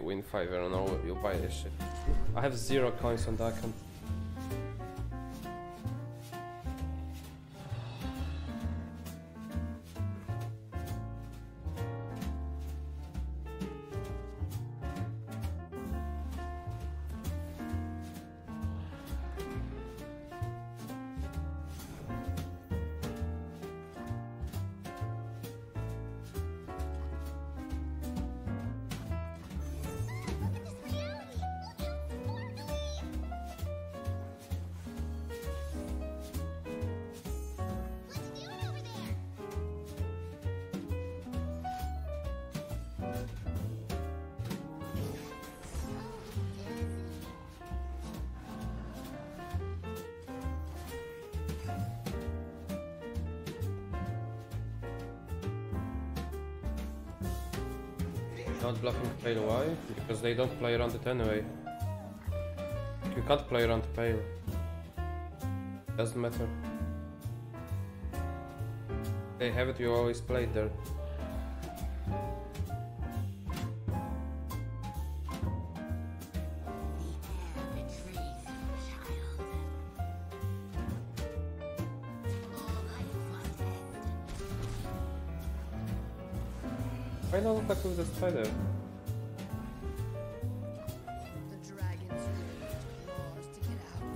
win 5, I don't know, you buy this shit. I have 0 coins on the account. Not bluffing Pale, why? Because they don't play around it anyway. You can't play around Pale. Doesn't matter. They have it, you always play it there. Why not attack with the spider? The dragons raised claws to get out.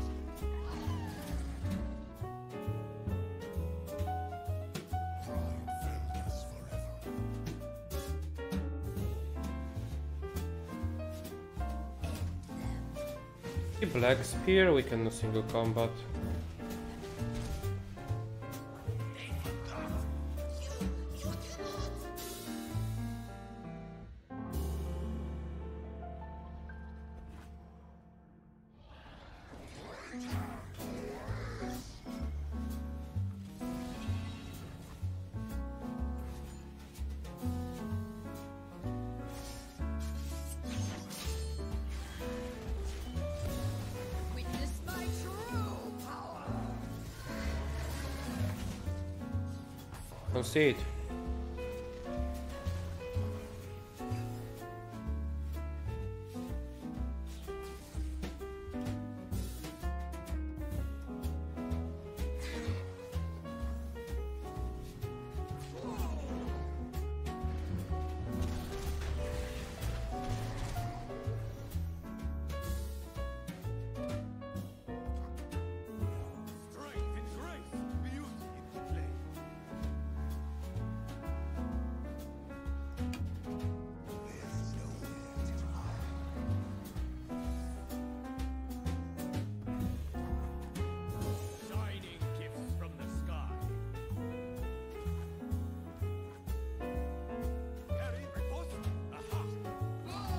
The Black Spear, we can single combat. Witness my true power. Concede. Strength and grace, beauty in play. Shining gifts from the sky. Carry repose. Aha!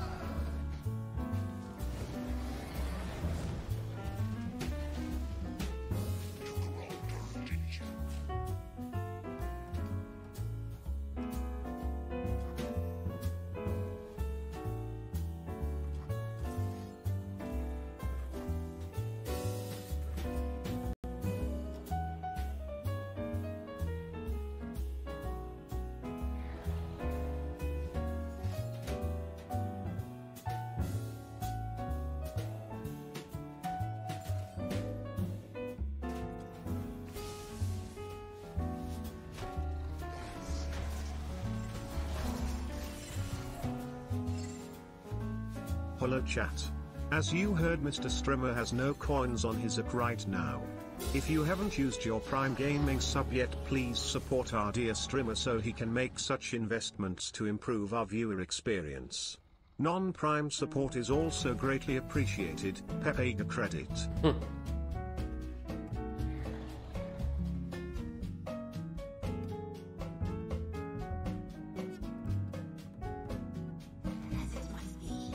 Hello chat. As you heard, Mr. Strimmer has no coins on his app right now. If you haven't used your Prime Gaming sub yet, please support our dear Strimmer so he can make such investments to improve our viewer experience. Non-Prime support is also greatly appreciated. Pepega credit. As it must be.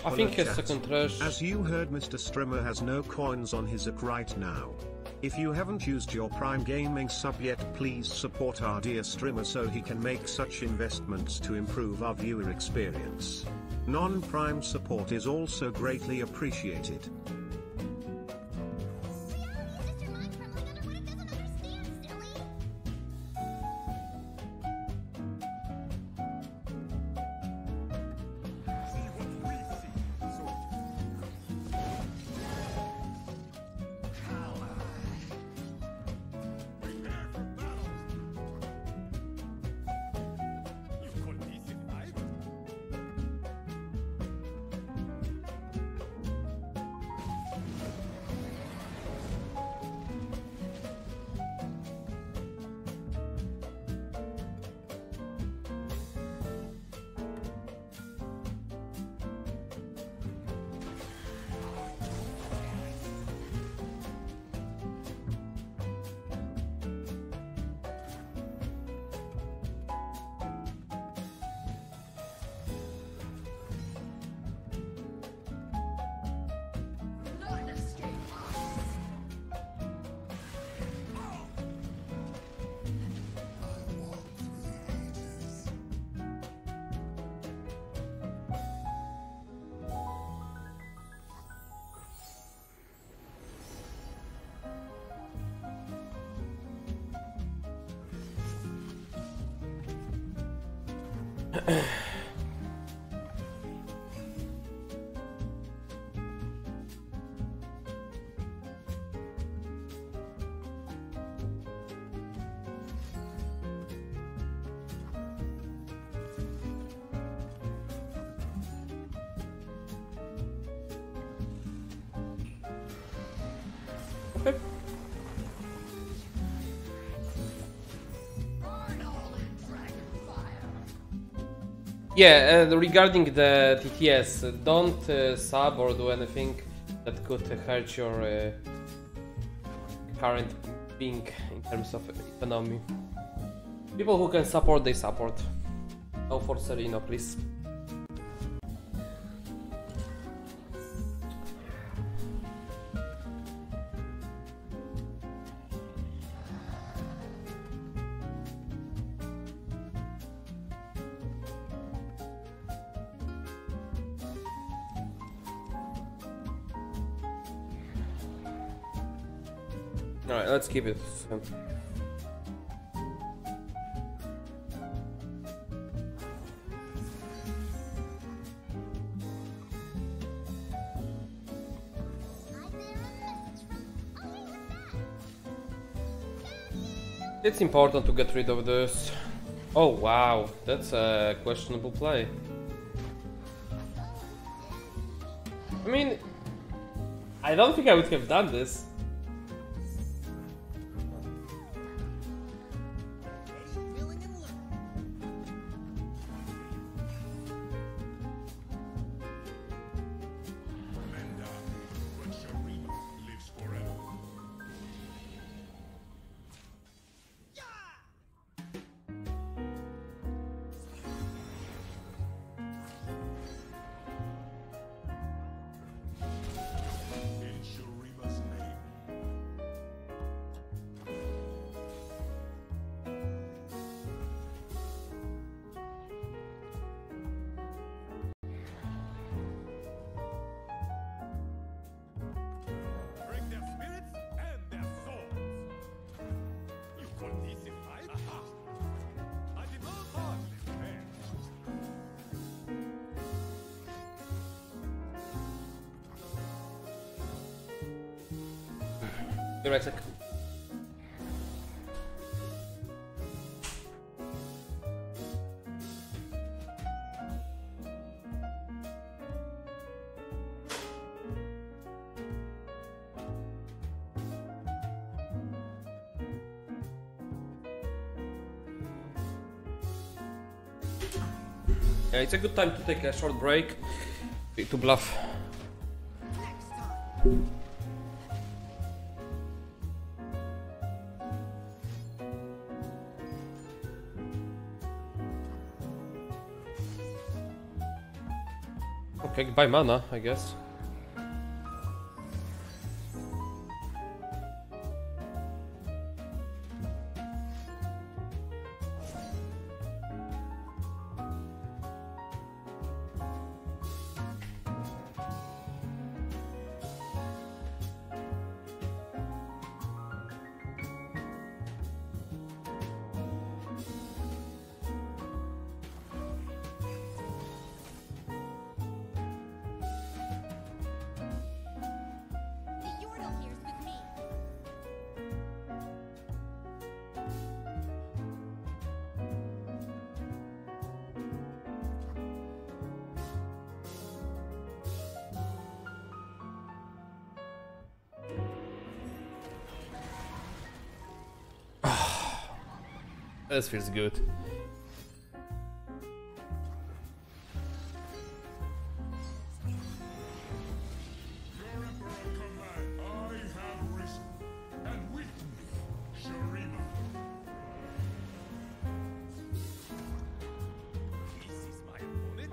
I Hello think his chat. second trash. As you heard, Mr. Strimmer has no coins on his account right now. If you haven't used your Prime Gaming sub yet, please support our dear Strimmer so he can make such investments to improve our viewer experience. Non-Prime support is also greatly appreciated. See what we see, soldier. Prepare for battle. You've got decent iron. None escape us. Okay. Burn all in Dragonfire. Yeah, regarding the TTS, don't sub or do anything that could hurt your current being in terms of economy. People who can support, they support. No for Serino, please. Alright, let's keep it. It's important to get rid of this. Oh wow, that's a questionable play. I mean, I don't think I would have done this. Commander, but Sharima lives forever. In Sharima's name. Bring their spirits and their swords. You've got decent fight. Aha! I did not hardly fair. Give me a sec. Yeah, it's a good time to take a short break to bluff. Next time. Okay, buy mana, I guess. The Yordle here's with me. This feels good. Your Emperor command. I have risen. And with me, Shurima. This is my opponent.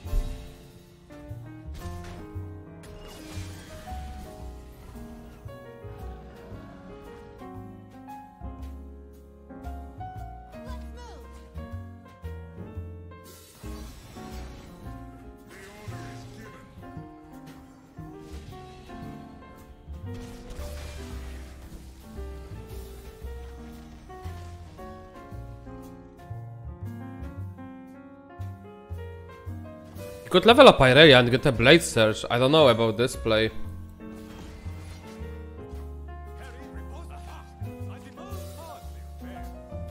Let's move. The order is given. You could level up Irelia and get a Blade Surge. I don't know about this play. Harry, repose. Aha! I demand hardly fair.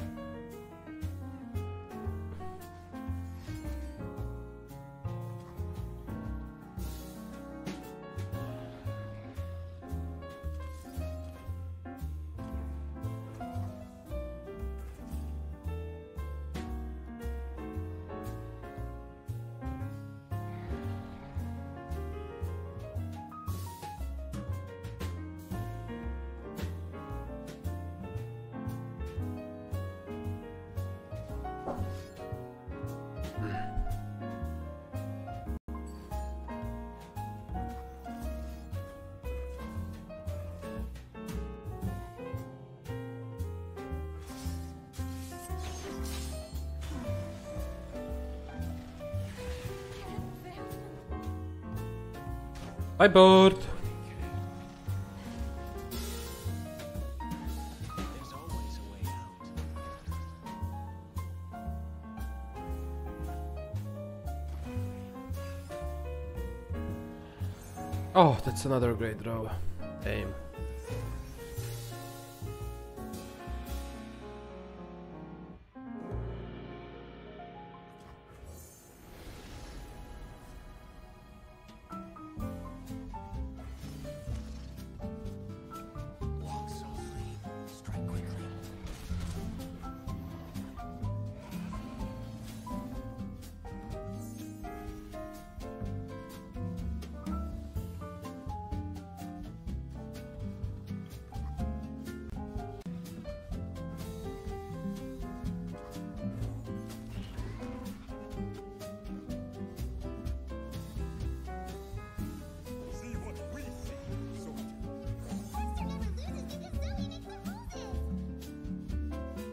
Bye, board. There's always a way out. Oh, that's another great draw. Damn. Walk softly, strike quickly. See what we see, soldier. Monster never loses because Zoe makes the roses.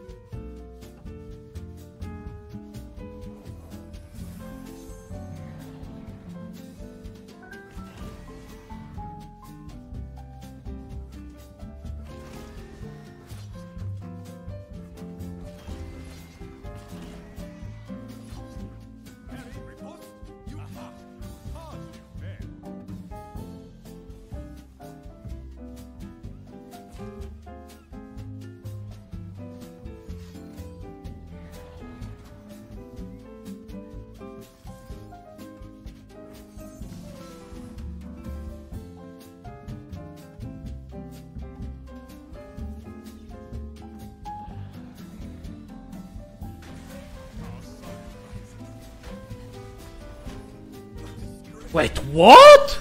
Harry, repose. You. Aha! Hardly fair. Wait, what?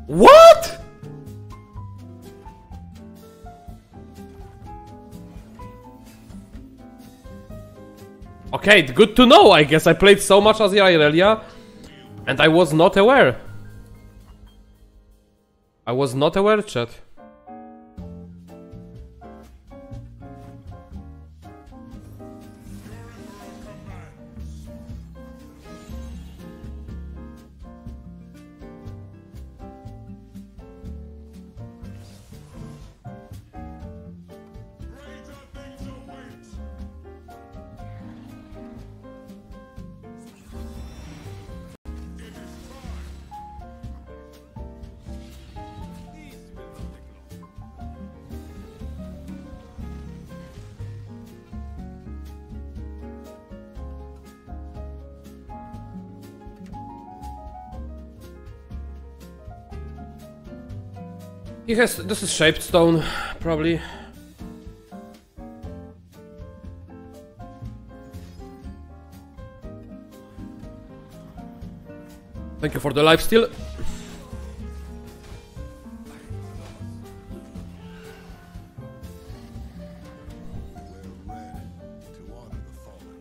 What? Okay, good to know. I guess I played so much as Irelia, and I was not aware. I was not aware, chat. He has. This is shaped stone, probably. Thank you for the life steal. We're ready to honor the fallen.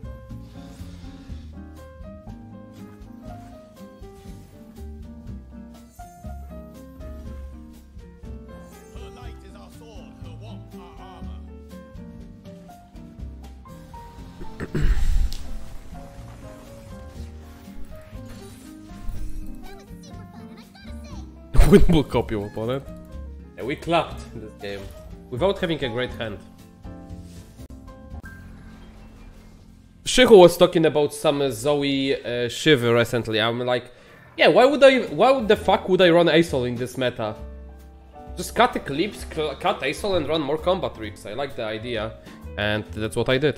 Her light is our sword, her warmth our armor. That was super fun, and I gotta say, Windmill copy of opponent. Yeah, we clapped in this game without having a great hand. Shihu was talking about some Zoe Shiv recently. I'm like, yeah, why would the fuck would I run Asol in this meta? Just cut Eclipse, cut Asol and run more combat tricks. I like the idea, and that's what I did.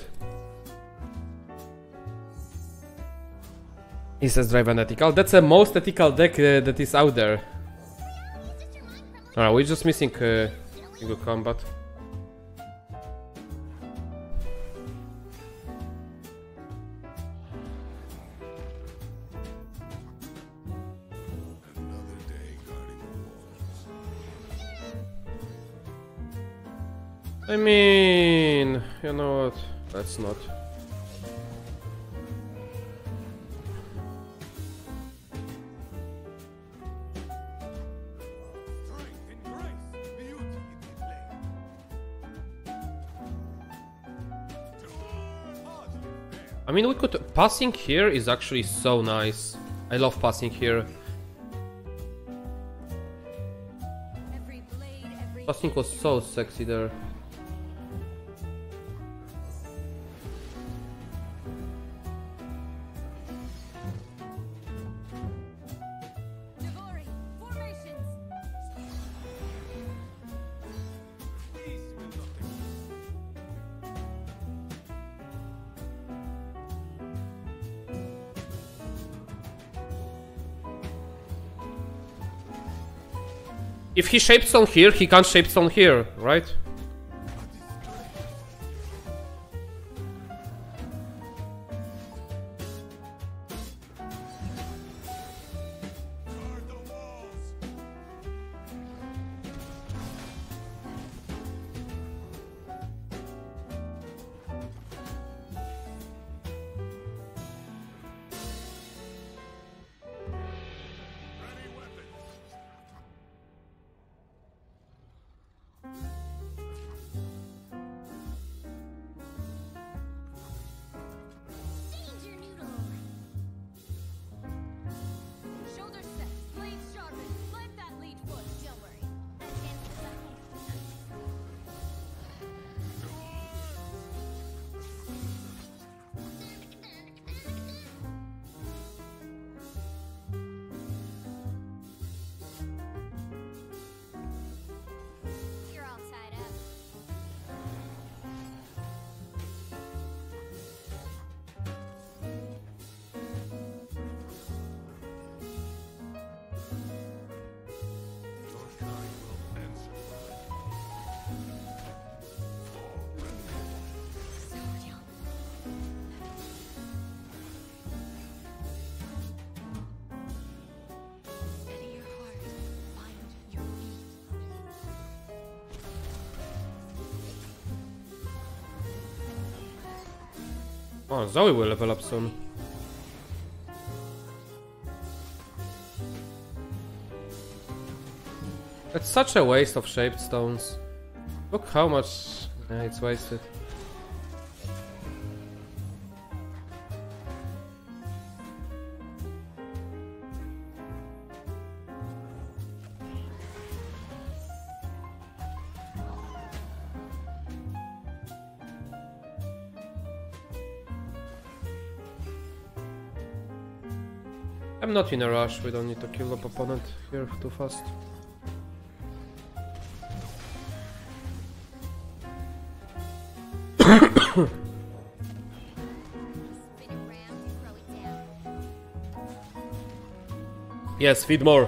He says drive an ethical. That's the most ethical deck that is out there. Alright, we're just missing single combat. Another day guarding the walls. I mean, you know what? Let's not. Strength and grace, beauty in the play. Hardly fair. I mean, we could. Passing here is actually so nice. I love passing here. every blade, every Passing was so sexy there. Devori, formations. Peace will not exist. If he shapestone here, he can't shapestone here, right? Guard the walls. Ready weapons. Oh, Zoe will level up soon. It's such a waste of shaped stones. Look how much it's wasted. I'm not in a rush, we don't need to kill up opponent here too fast. Spin around and throw it down. Yes, feed more.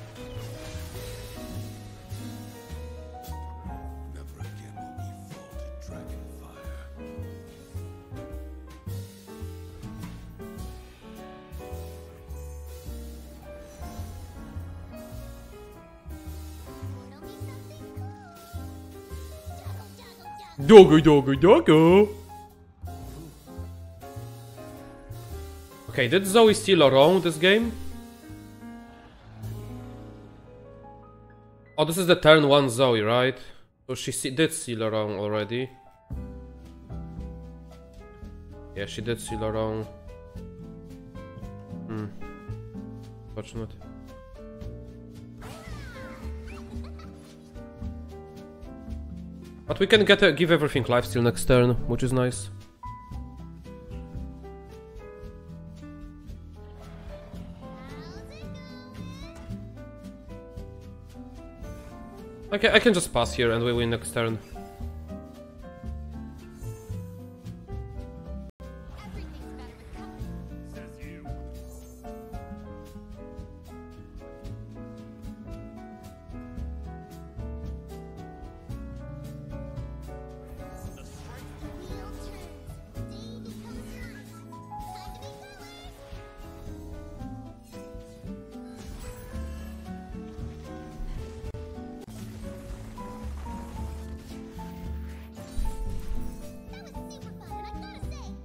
Never again will we fall to Dragonfire. It'll be something cool. Doggo. Okay, did Zoe steal a roam this game? Oh, this is the turn 1 Zoe, right? So she did steal a roam already. Yeah, she did steal a roam. Fortunate. But we can give everything lifesteal next turn, which is nice. Okay, I can just pass here and we win next turn. Everything's better with company. Says you. Wheel turns. Day becomes night. Time to be fellas. That was super fun, and I gotta say,